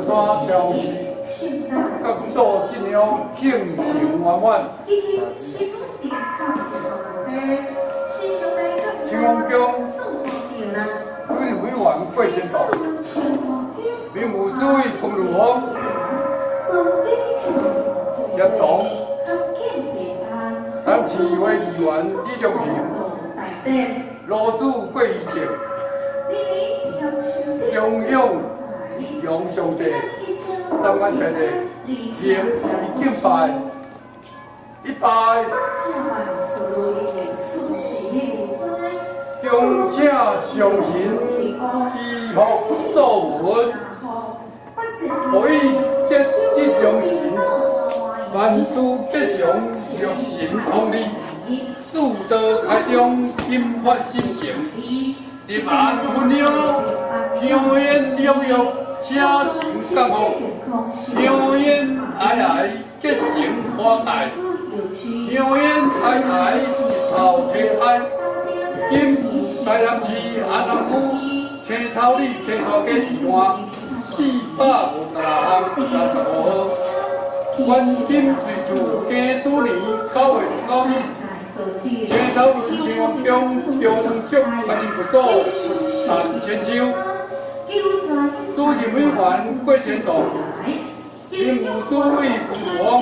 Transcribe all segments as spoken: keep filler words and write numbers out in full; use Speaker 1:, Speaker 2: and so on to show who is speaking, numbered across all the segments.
Speaker 1: 山表示，各做尽量敬情圆满。清风宫主任委员郭先生，民务主委彭如峰，协同咱市委议员李忠平，罗主郭义正，中央杨上帝，三万台的敬一敬拜，一拜。恭请上神祈福所闻，可以结这良神，万事吉祥，六神同力，四道开张，引发心诚，立案分享，香烟踉踉，车神降福，香烟皑皑，吉祥花开，香烟皑皑，头天开。今台南市安南区青草里青草街二段四百五十六巷三十五号，关金随厝家主年九月十九日，青草路青王宫中竹观音佛祖陈千秋，主任委员郭先栋，民务主委吴王，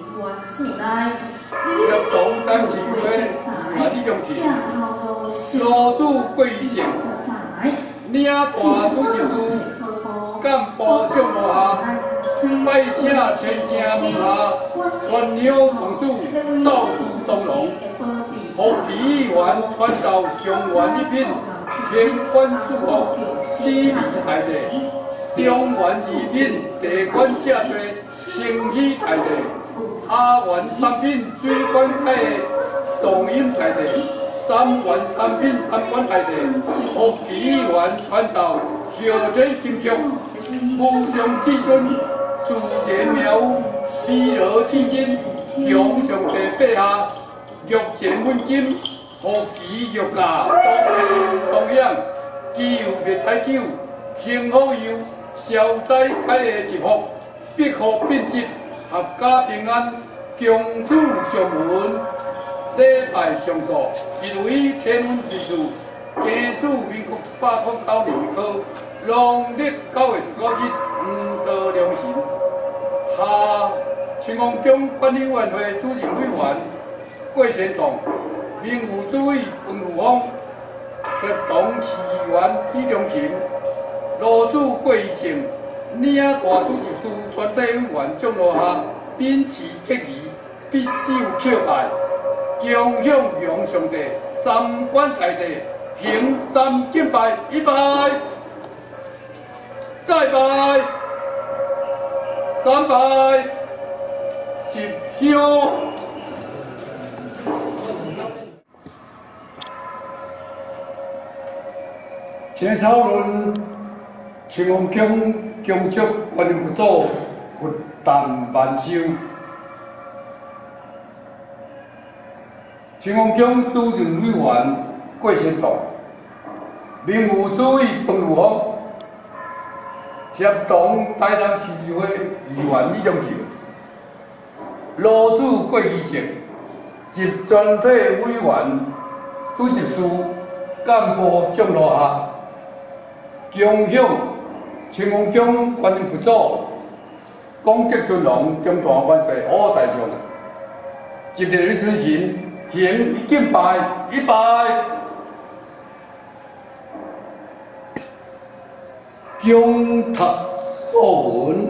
Speaker 1: 协同单市会李忠庆。罗主郭义正，领大主席书干部长落下，拜请千行门下，传鸟公主造书东龙，何其议员传召上元一品，天官赐福，四礼大地，中元二品地官下罪，清喜大地，下元三品水官开的动音大地。三元三品三官大地，何其议员传召孝悌金曲，无上至尊，自节庙美罗至今，向上帝陛下，玉前稳金，何其玉驾东东阳，基佑灭太久，幸福佑，消灾开下一福，必可并集，合家平安，共处上文。礼拜上诉，因为天文地数，家主民国八十九年科，农历九月十九日，黄道良辰。下清风宫管理委员会主任委员郭先栋，民务主委彭如峰，协同市议员李忠平，罗主郭义正，领大主席书全体委员蒋落下，秉持克义，必守叩拜。恭向阳上帝，三官大帝，行三敬拜，一拜，再拜，三拜，一香。青草论清风宫恭祝观音佛祖福诞万寿。清风宫主任委员郭先栋，民务主委彭如峰，协同台南市议会议员李忠庆，罗主郭义正，及全体委员、主席书、干部蒋落下，恭向清风宫观音佛祖、功德尊龙、中大万岁好大上，一日尊神。行一敬拜，一拜，恭读所闻，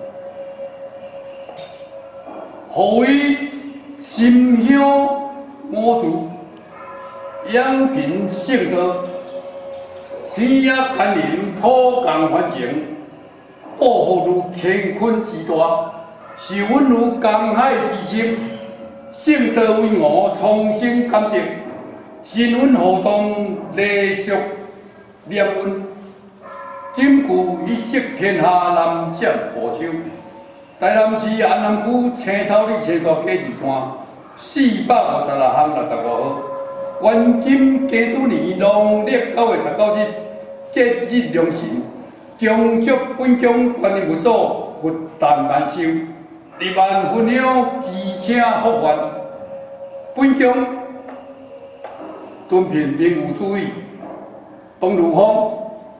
Speaker 1: 何为心香五祖，养贫圣道，天也甘霖普降环境，保护如乾坤之大，是稳如江海之深。圣道为我重新感得，新温河东礼俗念恩，锦具一色天下南瞻部秋。台南市安南区青草里青草街二段四百五十六巷六十五号，原今家主年农历九月十九日，节日良辰， 恭祝本宫观音佛祖福旦万寿，亿万分了吉庆福愿。本宫敦品名无主义，东如风，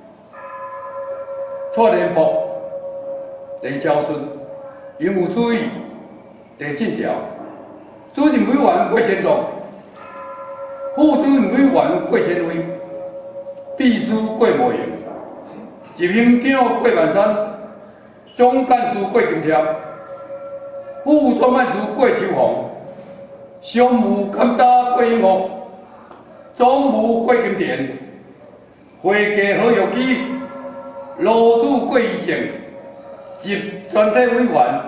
Speaker 1: 错莲婆，第孝顺，名无主义，第进条，主任委员郭先荣，副主任委员郭先威，秘书郭模营，执行长郭万山，总干事郭金条，副专办事郭秋红，商务监察郭英武。总务郭金田，会计何玉基，罗主郭义正，及全体委员，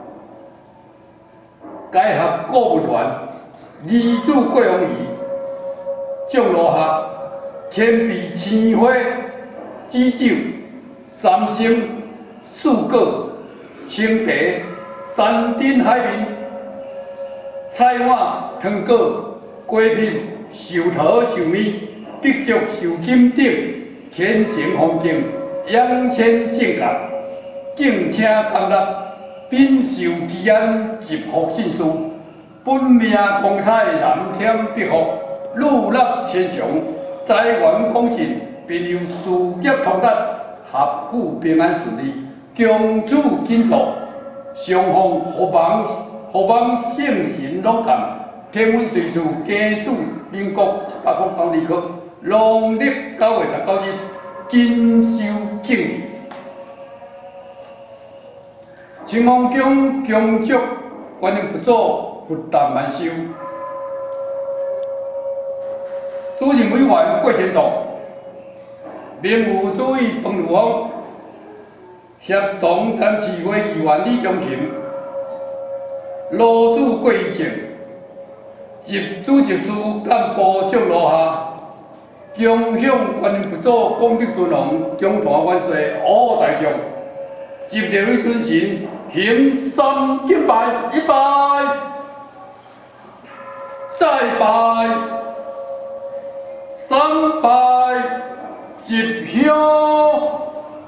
Speaker 1: 该合顾问团，二主郭永仪，蒋罗下，天碧青花，紫酒，三星，素果，青茶，山珍海味，菜碗汤果，果品。寿桃、寿米、碧竹、寿金等天成风景，养千性格，敬请甘纳，秉受吉安，集福信书，本命光彩，蓝天碧福，鹿乐千祥，财源广进，朋友事业通达，合府平安顺利，公主紧寿，上方福邦福邦圣神朗感。天文岁数庚子民国一百零九年科，农历九月十九日，金寿敬礼。清王宫恭祝观音佛祖福旦万寿。主任委员郭先道，民务主委彭如峰，协同参市会议员李忠勤，罗主郭义正。集主席司干部蒋罗下，恭享观音佛祖功德尊荣，中大万岁，五大将，集列位尊神，行三敬拜，一拜，再拜，三拜，集香。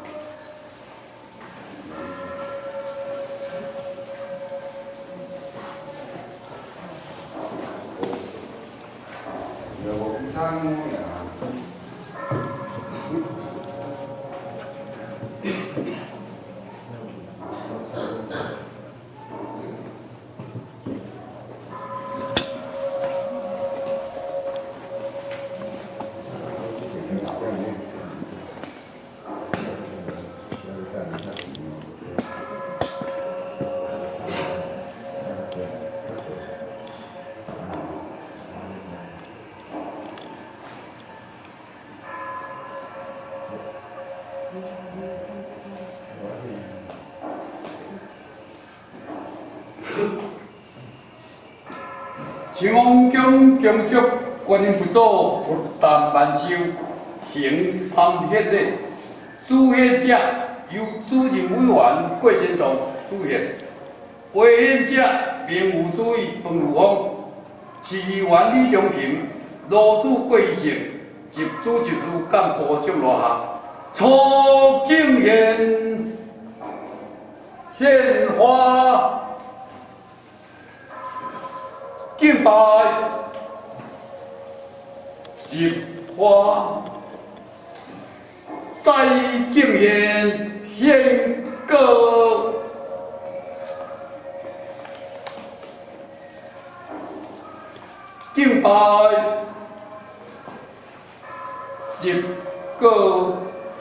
Speaker 1: 清王宫恭祝观音佛祖福旦万寿，行三协礼。主献者由主任委员郭先东主献，陪献者民务主委彭如峰，市议员李忠勤，罗主郭义正，及主席司干部蒋罗下，初敬献献花。敬拜，集花，再敬献献歌，敬拜，集歌，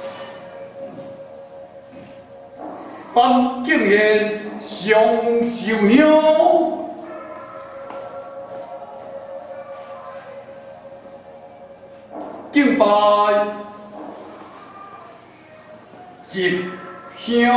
Speaker 1: 三敬献上寿香。敬拜，集香，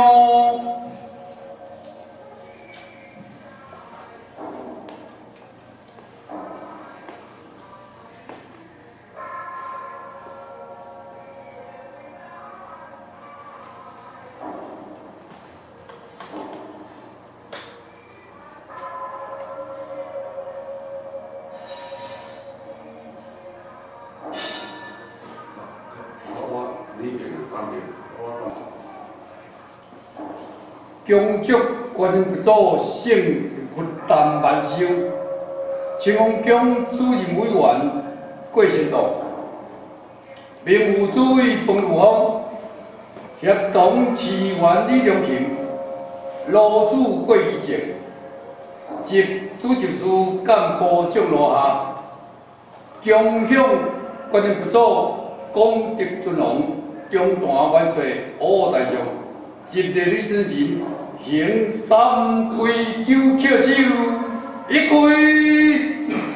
Speaker 2: 里面的方面，我
Speaker 1: 恭祝观音佛祖圣福诞万寿，清风宫主任委员郭新道，名誉主委彭如峰，协同市员李良勤，罗主郭义正，及主席司干部长罗下，恭向观音佛祖功德尊王中大万岁，五大将，集烈李尊神，行三跪九叩首，一跪。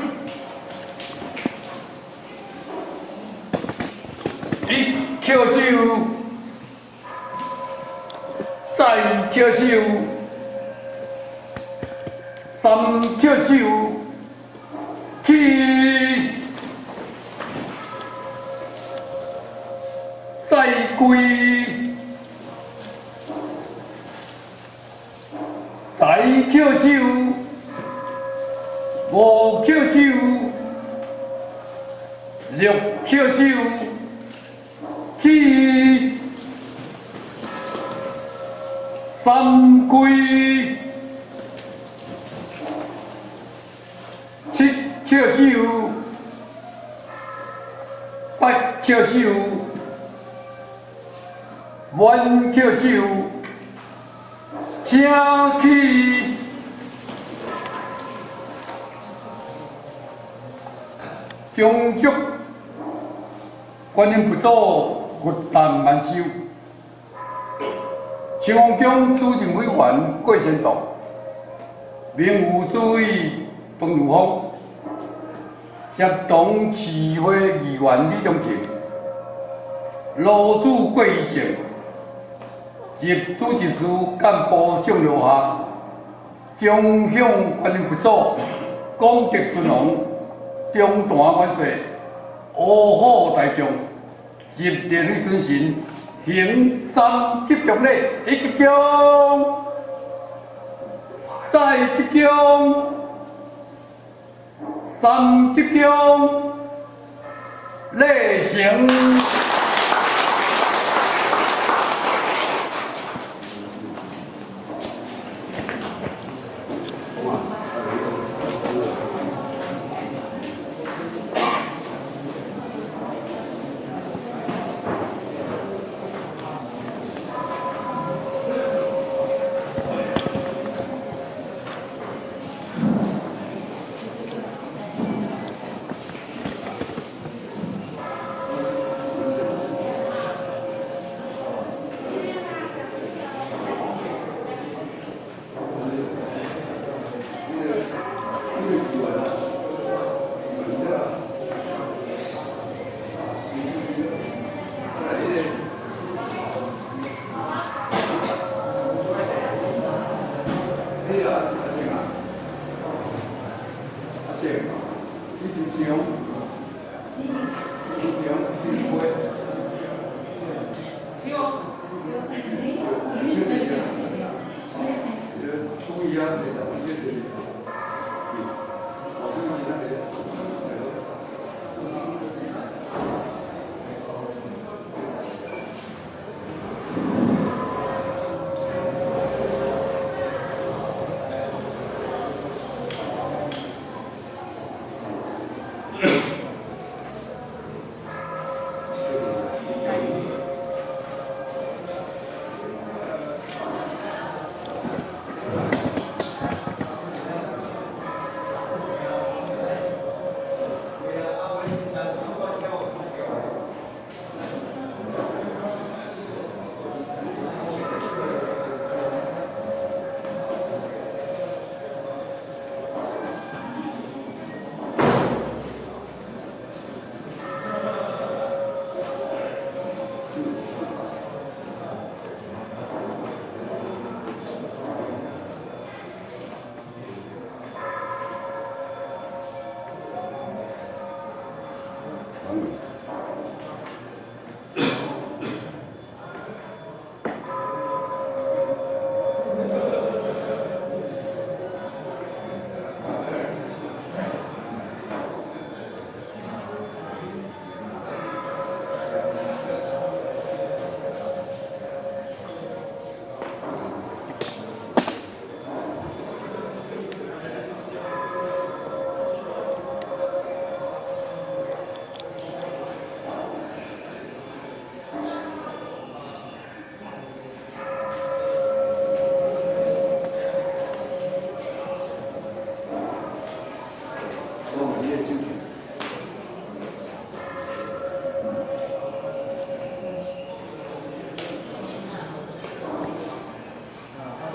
Speaker 1: 一叩首，再叩首，三叩首，起，再跪，再叩首，五叩首，六叩首。起，三跪，七叩首，八叩首，万叩首，请起。恭祝观音佛祖福诞万寿，清风宫主任委员郭先道，名誉主委彭如峰，协同市会议员李良勤，罗主郭义正，及主席司干部长留下，恭向观音佛祖功德尊王中大万岁，五虎大将。集烈李尊神，行三吉祥礼，一吉祥，再吉祥，三吉祥，礼成。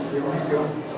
Speaker 1: 用利用。